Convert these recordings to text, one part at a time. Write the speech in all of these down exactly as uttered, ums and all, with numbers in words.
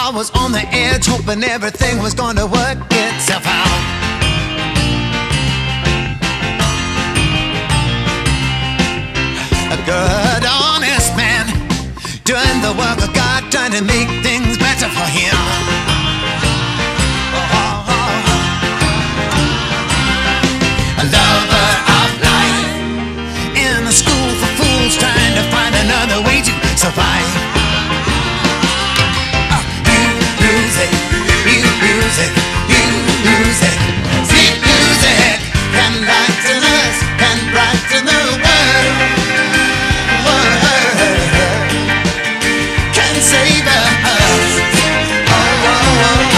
I was on the edge, hoping everything was gonna work itself out. A good, honest man, doing the work of God, trying to make things better for him. Oh, oh. A lover of life, in a school for fools, trying to find another way to survive. Music, music, music, sweet music can lighten us, can brighten the world, world, can save us. Oh, oh, oh.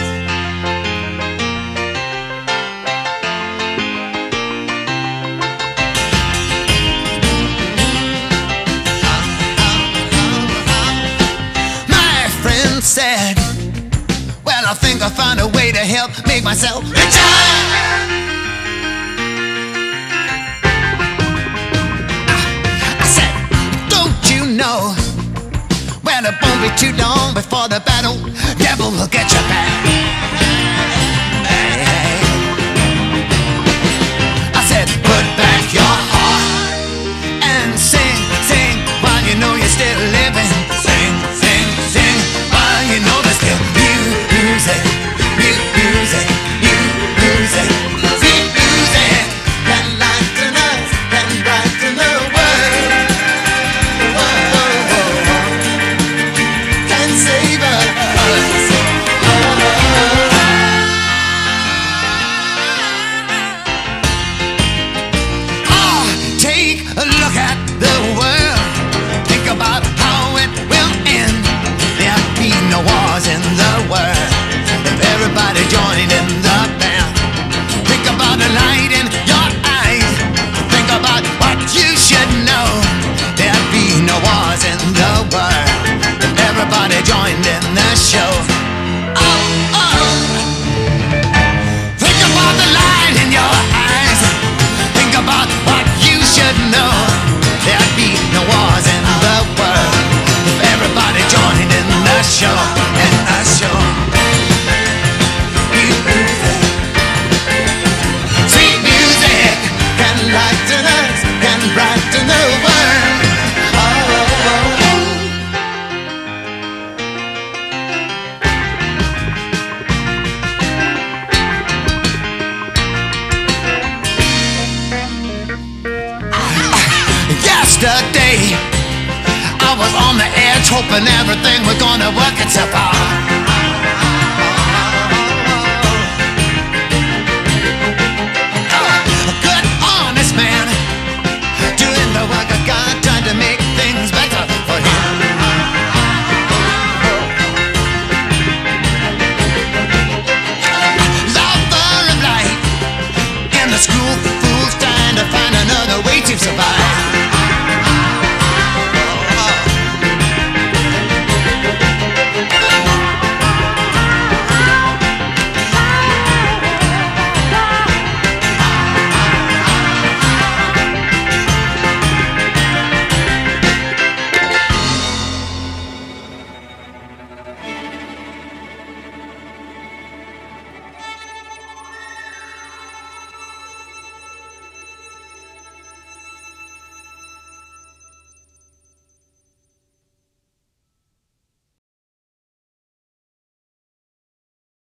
My friend said, well, I think I found a way to help make myself richer. I said, don't you know? Well, it won't be too long before the battle devil will get you back. Hey, hey. I said, put back your heart and sing, sing while you know you're still living. Sing, sing, sing while you know there's still music, music, music, sweet music can lighten us, can brighten the world, world, can save us. Oh, take a look at the world, think about how it will end. There'd be no wars in the world if everybody joined in the band. Think about the light in your eyes, think about what you should know. There'd be no wars in the world if everybody joined in the show. Oh, oh. Think about the light in your eyes, think about what you should know. There'd be no wars in the world if everybody joined in the show, in the show. Sweet music can lighten us, can brighten the world. Oh, oh, oh. Yesterday I was on the edge, hoping everything was gonna work itself out.